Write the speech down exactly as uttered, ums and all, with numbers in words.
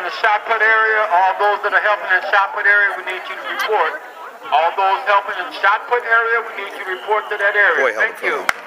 in the shot put area, all those that are helping in the shot put area, we need you to report. All those helping in the shot put area, we need you to report to that area. Boy, Thank you.